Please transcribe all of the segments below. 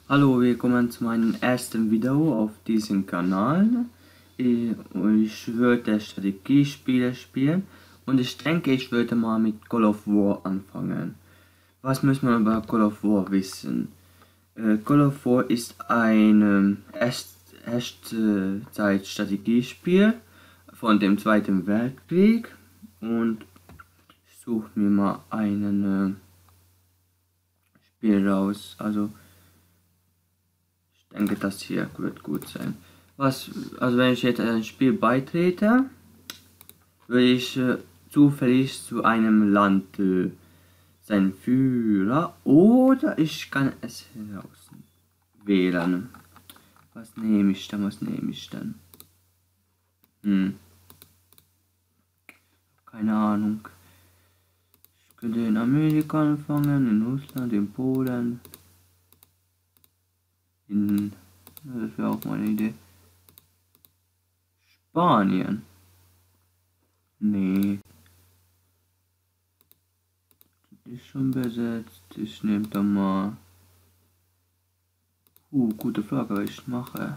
Hallo, willkommen zu meinem ersten Video auf diesem Kanal. Ich würde Strategiespiele spielen und ich denke, ich würde mal mit Call of War anfangen. Was muss man über Call of War wissen? Call of War ist ein Echtzeit-Strategiespiel von dem Zweiten Weltkrieg und ich suche mir mal einen Spiel raus. Also ich denke, das hier wird gut sein. Also wenn ich jetzt ein Spiel beitrete, würde ich zufällig zu einem Land sein Führer oder ich kann es heraus wählen. Was nehme ich dann? Keine Ahnung. Ich könnte in Amerika anfangen, in Russland, in Polen. Das wäre auch meine Idee. Spanien. Nee. Das ist schon besetzt. Ich nehme da mal. Gute Frage, was ich mache.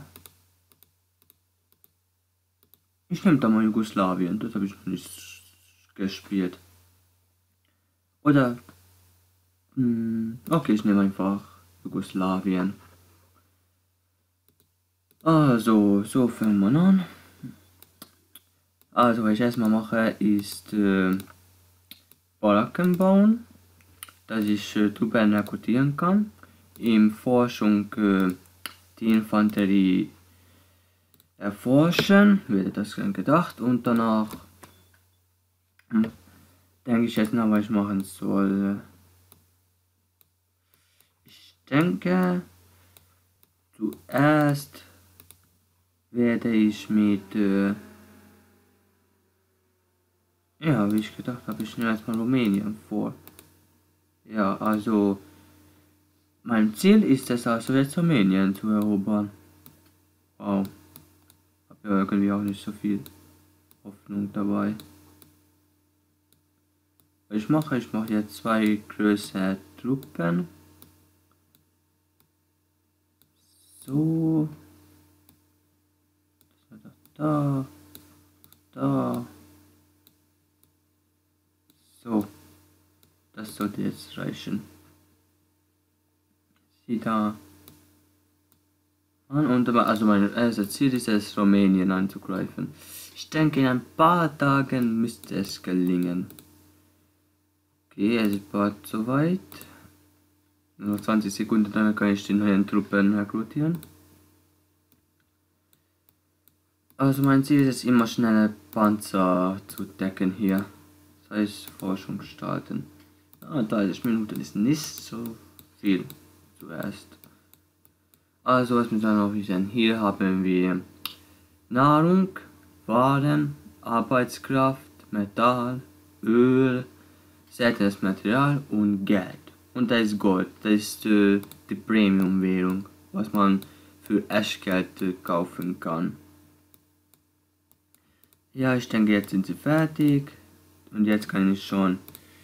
Ich nehme da mal Jugoslawien. Das habe ich noch nicht gespielt. Oder. Okay, ich nehme einfach Jugoslawien. Also, so fangen wir an. Also, was ich erstmal mache, ist Baracken bauen, dass ich Truppen rekrutieren kann. In Forschung die Infanterie erforschen, wird das dann gedacht, und danach denke ich jetzt nach, was ich machen soll. Ich denke, zuerst werde ich mit ja, wie ich gedacht habe, ich nehme erstmal Rumänien vor. Ja, also mein Ziel ist es also jetzt Rumänien zu erobern. Wow. Habe ja irgendwie auch nicht so viel Hoffnung dabei. Was ich mache jetzt 2 größere Truppen. So. Da. So. Das sollte jetzt reichen. Sie da an und also mein erstes Ziel ist es, Rumänien anzugreifen. Ich denke, in ein paar Tagen müsste es gelingen. Okay, es ist bald soweit. Nur 20 Sekunden, dann kann ich die neuen Truppen rekrutieren. Also mein Ziel ist es, immer schnelle Panzer zu decken hier. Das heißt, Forschung starten. 30 Minuten ist nicht so viel zuerst. Also was müssen wir noch wissen? Hier haben wir Nahrung, Waren, Arbeitskraft, Metall, Öl, seltenes Material und Geld. Und da ist Gold, das ist die Premium-Währung, was man für Echtgeld kaufen kann. Ja, ich denke, jetzt sind sie fertig. Und jetzt kann ich schon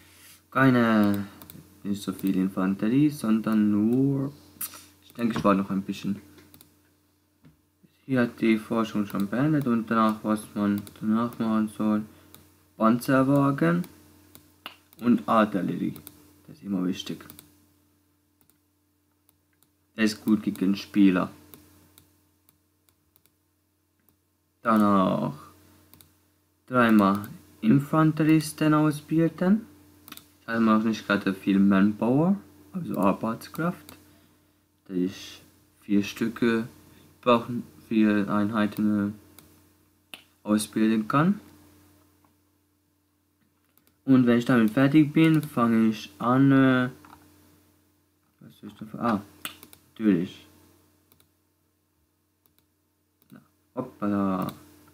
nicht so viel Infanterie, sondern nur, ich denke, ich war noch ein bisschen. Hier hat die Forschung schon beendet und danach, was man danach machen soll, Panzerwagen und Artillerie. Das ist immer wichtig. Das ist gut gegen Spieler. Danach 3-mal Infanteristen ausbilden. Da haben wir auch nicht gerade viel Manpower, also Arbeitskraft. Da ich 4 Stücke brauchen, 4 Einheiten ausbilden kann. Und wenn ich damit fertig bin, fange ich an. Was soll ich da? Natürlich. Na, hoppala.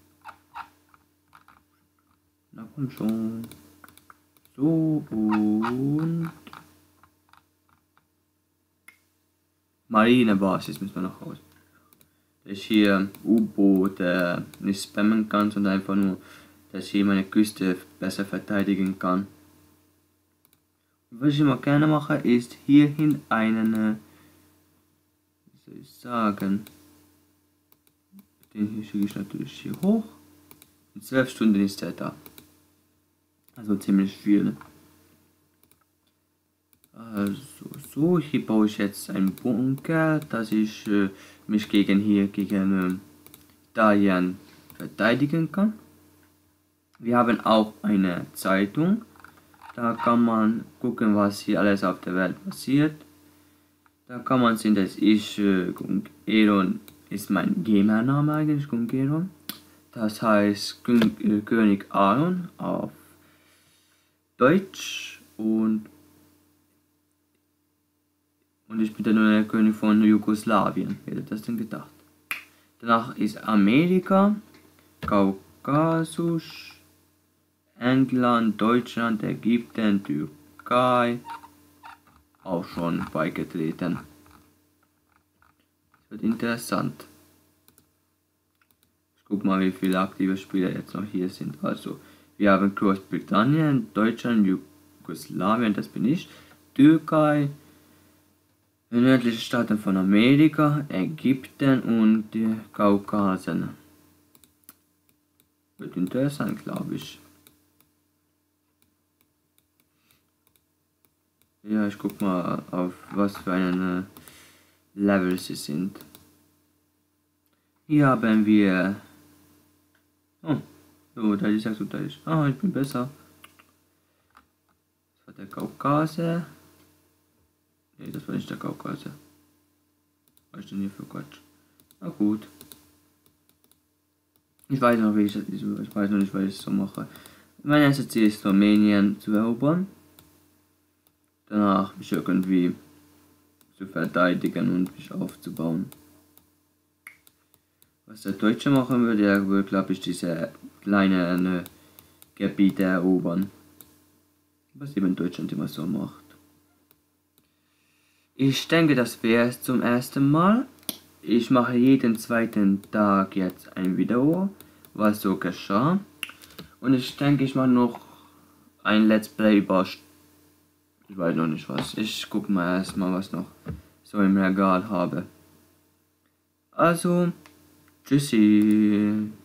Na komm schon. So und Marinebasis müssen wir noch raus. Dass ich hier U-Boote nicht spammen kann, sondern einfach nur, dass ich hier meine Küste besser verteidigen kann. Und was ich immer gerne mache, ist hierhin einen soll ich sagen? Den hier schicke ich natürlich hier hoch. In 12 Stunden ist er da. Also ziemlich viel. Also so, hier baue ich jetzt einen Bunker, dass ich mich gegen Italien verteidigen kann. Wir haben auch eine Zeitung. Da kann man gucken, was hier alles auf der Welt passiert. Da kann man sehen, dass ich Gungeron ist mein Gamername eigentlich, Gungeron. Das heißt König Aaron auf Deutsch und ich bin der neue König von Jugoslawien. Wer hätte das denn gedacht? Danach ist Amerika, Kaukasus, England, Deutschland, Ägypten, Türkei auch schon beigetreten. Das wird interessant. Ich guck mal, wie viele aktive Spieler jetzt noch hier sind. Also, wir haben Großbritannien, Deutschland, Jugoslawien, das bin ich, Türkei, die nördlichen Staaten von Amerika, Ägypten und die Kaukasen. Wird interessant, glaube ich. Ja, ich guck mal auf was für einen Level sie sind. Hier haben wir... Oh, so, da ist so, da ist... Ah, ich bin besser. Das war der Kaukase. Nee, das war nicht der Kaukase. Was ist denn hier für Quatsch? Na gut. Ich weiß noch, ich weiß noch nicht, was ich so mache. Mein erstes Ziel ist, Rumänien zu erobern. Danach mich irgendwie zu verteidigen und mich aufzubauen. Was der Deutsche machen würde, er würde, glaube ich, diese kleinen Gebiete erobern. Was eben Deutschland immer so macht. Ich denke, das wäre es zum ersten Mal. Ich mache jeden zweiten Tag jetzt ein Video, was so geschah. Und ich denke, ich mache noch ein Let's Play über... Ich weiß noch nicht was. Ich gucke mal erstmal, was noch so im Regal habe. Also, tschüssi.